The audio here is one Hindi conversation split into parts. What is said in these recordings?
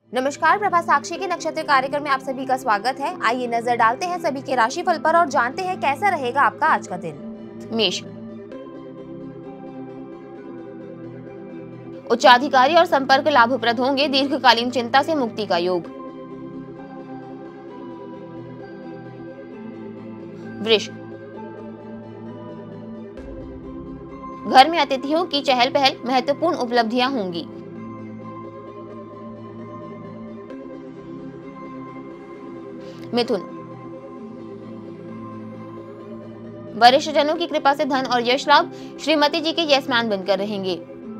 नमस्कार, प्रभा साक्षी के नक्षत्र कार्यक्रम में आप सभी का स्वागत है। आइए नजर डालते हैं सभी के राशिफल पर और जानते हैं कैसा रहेगा आपका आज का दिन। मेष, उच्चाधिकारी और संपर्क लाभप्रद होंगे। दीर्घकालीन चिंता से मुक्ति का योग। वृष, घर में अतिथियों की चहल पहल, महत्वपूर्ण उपलब्धियां होंगी। मिथुन, वरिष्ठ जनों की कृपा से धन और यश लाभ। श्रीमती जी के यस मैन बनकर रहेंगे।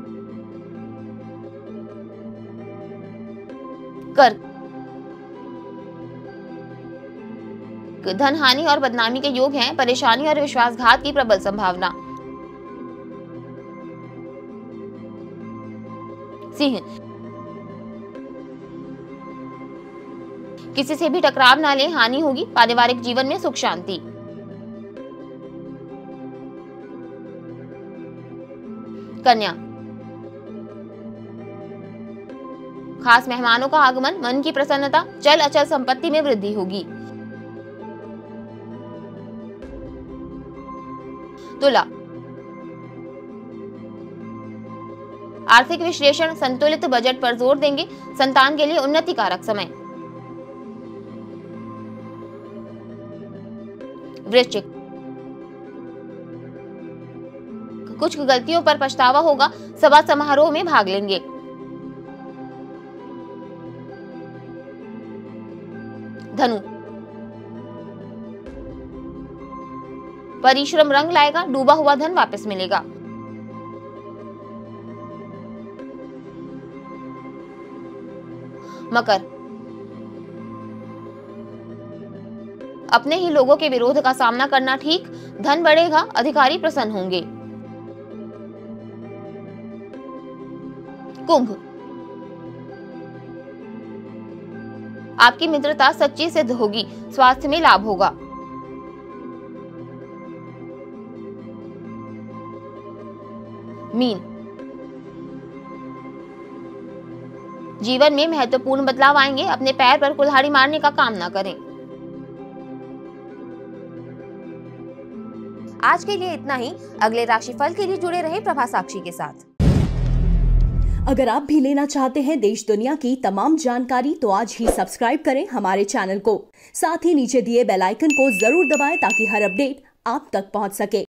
कर्क, धन हानि और बदनामी के योग हैं। परेशानी और विश्वासघात की प्रबल संभावना। सिंह, किसी से भी टकराव ना लें, हानि होगी। पारिवारिक जीवन में सुख शांति। कन्या, खास मेहमानों का आगमन, मन की प्रसन्नता। चल अचल संपत्ति में वृद्धि होगी। तुला, आर्थिक विश्लेषण, संतुलित बजट पर जोर देंगे। संतान के लिए उन्नति कारक समय। वृश्चिक, कुछ गलतियों पर पछतावा होगा। सभा समारोह में भाग लेंगे। धनु, परिश्रम रंग लाएगा। डूबा हुआ धन वापस मिलेगा। मकर, अपने ही लोगों के विरोध का सामना करना ठीक। धन बढ़ेगा, अधिकारी प्रसन्न होंगे। कुंभ, आपकी मित्रता सच्ची सिद्ध होगी। स्वास्थ्य में लाभ होगा। मीन, जीवन में महत्वपूर्ण बदलाव आएंगे। अपने पैर पर कुल्हाड़ी मारने का काम ना करें। आज के लिए इतना ही। अगले राशिफल के लिए जुड़े रहे प्रभा साक्षी के साथ। अगर आप भी लेना चाहते हैं देश दुनिया की तमाम जानकारी तो आज ही सब्सक्राइब करें हमारे चैनल को। साथ ही नीचे दिए बेल आइकन को जरूर दबाएं ताकि हर अपडेट आप तक पहुंच सके।